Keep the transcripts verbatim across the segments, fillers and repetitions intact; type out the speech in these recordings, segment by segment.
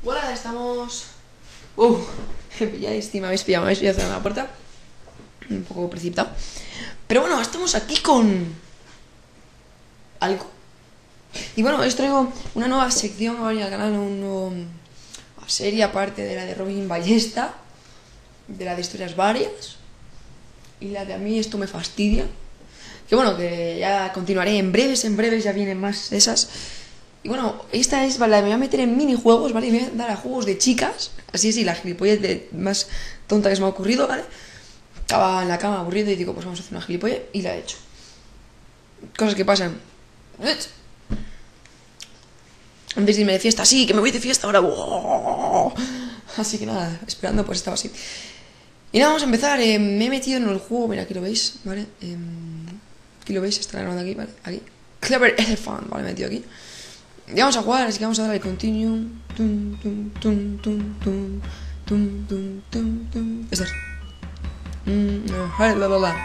Hola, estamos... Uh, ya me habéis pillado, me habéis pillado cerrando la puerta. Un poco precipitado. Pero bueno, estamos aquí con... algo. Y bueno, os traigo una nueva sección ahora al canal, una nueva serie aparte de la de Robin Ballesta, de la de historias varias, y la de a mí esto me fastidia. Que bueno, que ya continuaré en breves, en breves ya vienen más de esas. Y bueno, esta es, vale, me voy a meter en minijuegos, ¿vale? Y me voy a dar a juegos de chicas. Así es, y la gilipollez de más tonta que se me ha ocurrido, ¿vale? Estaba en la cama aburrido y digo, pues vamos a hacer una gilipollez, y la he hecho. Cosas que pasan. Antes de irme de fiesta, sí, que me voy de fiesta ahora. ¡Wow! Así que nada, esperando, pues estaba así. Y nada, vamos a empezar. Eh, me he metido en el juego, mira, aquí lo veis, ¿vale? Eh, aquí lo veis, está grabando aquí, ¿vale? Aquí. Clever Elephant, vale, me he metido aquí. Y vamos a jugar, así que vamos a darle continue. Tum, tum, tum, tum, tum, tum, tum, tum, tum. Esta es. Mm, uh, la, la, la.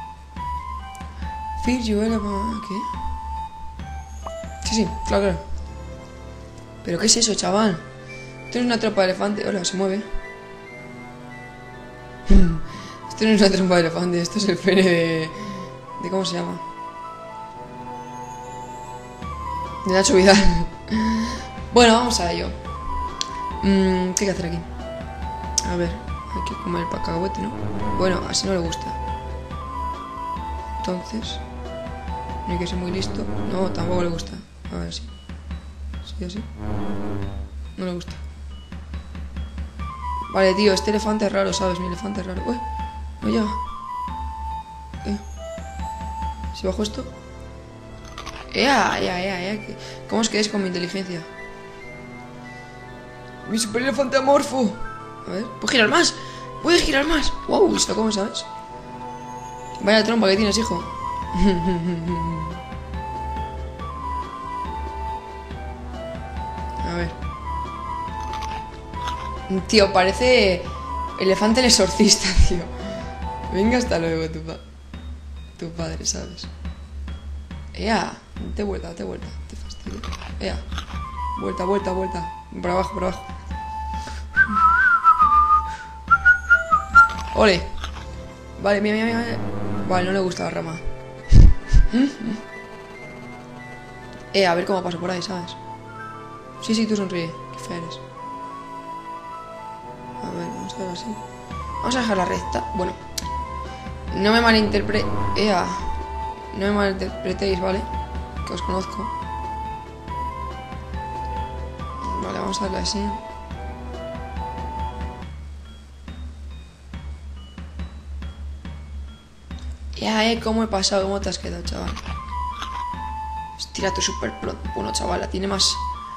Feed you elephant. ¿Qué? Sí, sí, claro, claro. ¿Pero qué es eso, chaval? Esto no es una tropa de elefante. Hola, se mueve. Esto no es una tropa de elefante, esto es el pene de... de ¿cómo se llama? De Nacho Vidal. Bueno, vamos a ello. Mm, ¿Qué hay que hacer aquí? A ver, hay que comer el cacahuete, ¿no? Bueno, así no le gusta. Entonces, no hay que ser muy listo. No, tampoco le gusta. A ver, sí. Sí, así. No le gusta. Vale, tío, este elefante es raro, ¿sabes? Mi elefante es raro. Uy, no llega. Eh. Si bajo esto. ¡Ea, ea, ea, ea! ¿Cómo os quedáis con mi inteligencia? ¡Mi super elefante amorfo! A ver, ¿puedo girar más? ¡Puedo girar más! ¡Wow! ¿Esto cómo sabes? Vaya trompa que tienes, hijo. A ver. Tío, parece elefante el exorcista, tío. Venga, hasta luego, tu, pa tu padre, ¿sabes? ¡Ea! Date vuelta, date vuelta. Te fastidio. ¡Ea! Vuelta, vuelta, vuelta. Por abajo, por abajo. ¡Ole! Vale, mira, mira, mira. Vale, no le gusta la rama. Eh, a ver cómo paso por ahí, ¿sabes? Sí, sí, tú sonríe. Qué fea eres. A ver, vamos a hacer así. Vamos a dejarla recta. Bueno. No me malinterprete... ¡Ea! No me malinterpretéis, ¿vale? Que os conozco. Vale, vamos a darle así. Ya, eh, cómo he pasado, cómo te has quedado, chaval. Hostia, tú súper bueno, chaval, la tiene más...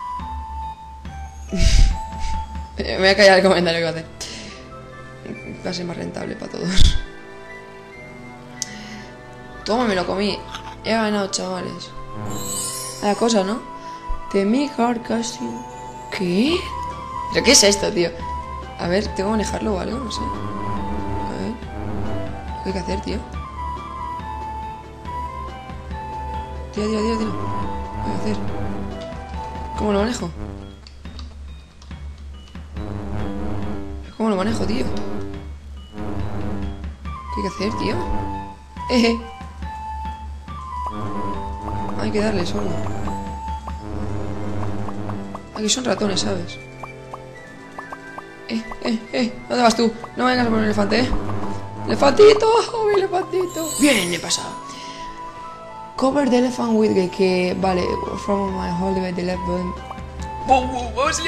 Me voy a callar el comentario que va a hacer. Va a ser más rentable para todos. Toma, me lo comí. He ganado, chavales. La cosa, ¿no? De mi hard casting. ¿Qué? ¿Pero qué es esto, tío? A ver, ¿tengo que manejarlo o algo? No sé. A ver. ¿Qué hay que hacer, tío? Tío, tío, tío, tío. ¿Qué hay que hacer? ¿Cómo lo manejo? ¿Cómo lo manejo, tío? ¿Qué hay que hacer, tío? Eh. Hay que darle solo. Aquí son ratones, ¿sabes? Eh, eh, eh. ¿Dónde vas tú? No vengas a por el elefante, ¿eh? ¡Elefantito! ¡Oh, mi elefantito! Bien, he pasado. Cover the elephant with que, que vale, from my holiday the left button. ¡Bum, bum, vamos,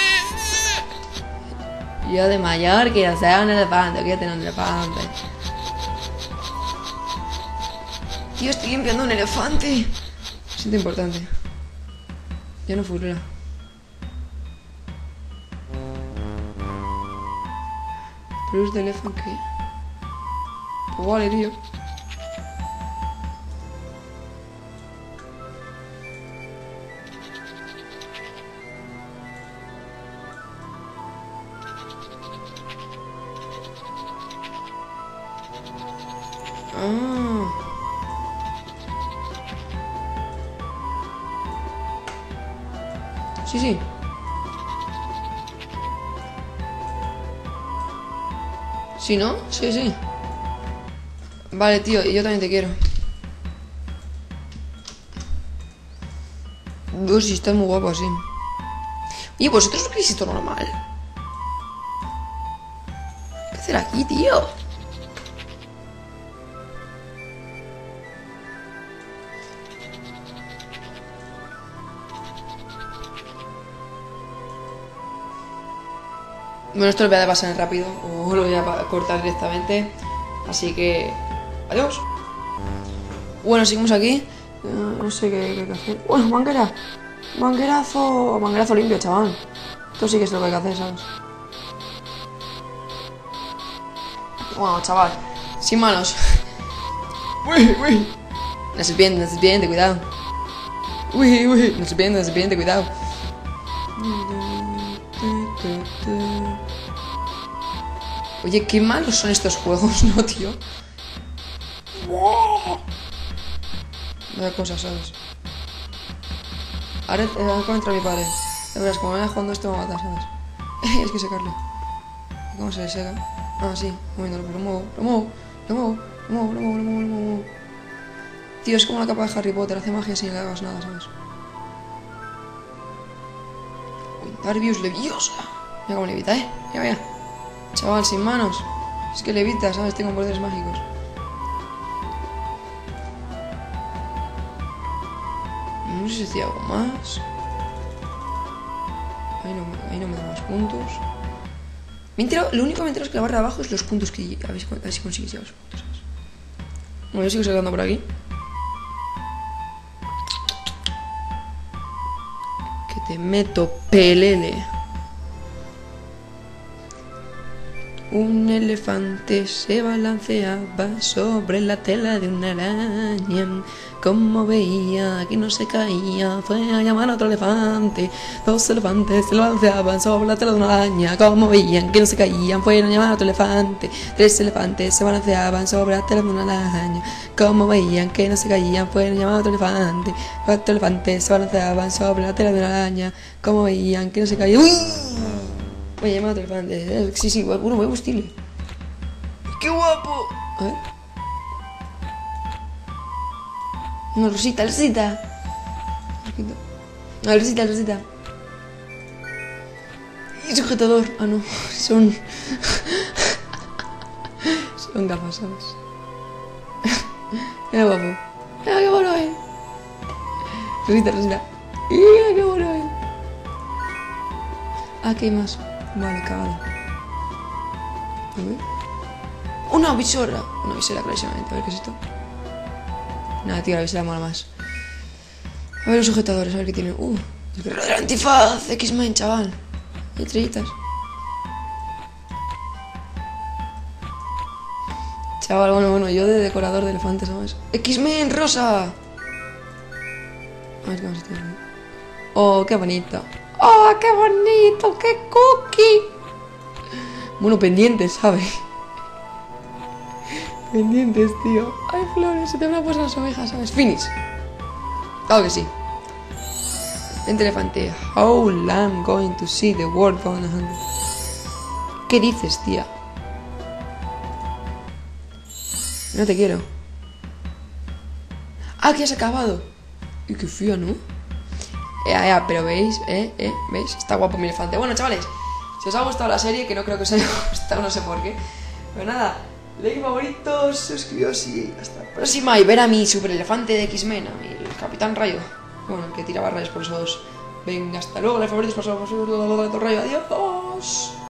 yo de mayor quiero ser un elefante, quiero tener un elefante. Tío, estoy limpiando un elefante. Siento importante. Ya no furula. Plus de elefante, ¿qué? Pues vale, tío. Ah. Sí, sí. ¿Sí, no? Sí, sí. Vale, tío, y yo también te quiero. Dios, sí, estás muy guapo así. Oye, ¿vosotros no queréis esto normal? ¿Qué hacer aquí, tío? Bueno, esto lo voy a pasar rápido o lo voy a cortar directamente. Así que... adiós. Bueno, seguimos aquí. Uh, no sé qué, qué, qué hacer. Bueno, manguera. Manguerazo. Manguerazo limpio, chaval. Esto sí que es lo que hay que hacer, ¿sabes? Bueno, chaval. Sin manos. Uy, uy. Una serpiente, una serpiente, cuidado. Uy, uy. Una serpiente, una serpiente, cuidado. Oye, qué malos son estos juegos, ¿no, tío? Vaya cosas, ¿sabes? Ahora eh, contra mi padre. De verdad, como me vaya jugando esto me va a matar, ¿sabes? Es que secarle. ¿Cómo se le seca? Ah, sí, moviéndolo, lo muevo, lo muevo, lo muevo, lo muevo, lo muevo, lo muevo, lo muevo. Tío, es como la capa de Harry Potter, hace magia sin que hagas nada, ¿sabes? Wingardium Leviosa. Mira cómo levita, ¿eh? Mira, mira. Chaval, sin manos. Es que levita, ¿sabes? Tengo poderes mágicos. No sé si hacía algo más. Ahí no, ahí no me da más puntos. Me he enterado, lo único que me he enterado es que la barra de abajo es los puntos que... A ver si, a ver si consigues ya los puntos, ¿sabes? Bueno, yo sigo sacando por aquí. Que te meto pelele. Un elefante se balanceaba sobre la tela de una araña. Como veía que no se caía, fue a llamar a otro elefante. Dos elefantes se balanceaban sobre la tela de una araña. Como veían que no se caían, fueron a llamar a otro elefante. Tres elefantes se balanceaban sobre la tela de una araña. Como veían que no se caían, fueron a llamar a otro elefante. Cuatro elefantes se balanceaban sobre la tela de una araña. Como veían que no se caían... ¡Uy! Voy a llamar a otro elefante. Sí, sí, bueno, voy a buscarle. ¡Qué guapo! A ver. No, Rosita, Rosita. No, Rosita, Rosita. Y sujetador. Ah, no. Son... Son gafas, ¿sabes? Mira, guapo. Mira, qué bueno es. Rosita, Rosita. Mira, qué bueno es. Ah, ¿qué hay más? Vale, cagada. A ver. Una visora. Una visera, clarísimamente. A ver qué es esto. Nada, tío, la visera mola más. A ver los sujetadores, a ver qué tienen. Uh, el guerrero del antifaz. X-Men, chaval. Hay estrellitas. Chaval, bueno, bueno, yo de decorador de elefantes, ¿sabes? X-Men rosa. A ver qué más tiene. Oh, qué bonito. ¡Oh, qué bonito! ¡Qué cookie! Bueno, pendientes, ¿sabes? Pendientes, tío. Hay flores, se te van a poner las ovejas, ¿sabes? Finish. Claro que sí. Vente, elefante. How I'm going to see the world going on. ¿Qué dices, tía? No te quiero. Ah, que has acabado. Y qué fía, ¿no? Ya, ya, pero veis, eh, eh, ¿veis? Está guapo mi elefante. Bueno, chavales, si os ha gustado la serie, que no creo que os haya gustado, no sé por qué. Pero nada, like, favoritos, suscribiros y hasta la próxima. Y ver a mi super elefante de X-Men, a mi el Capitán Rayo. Bueno, el que tiraba rayos por esos dos. Venga, hasta luego, like, favoritos, por favor, por favor, rayo, adiós.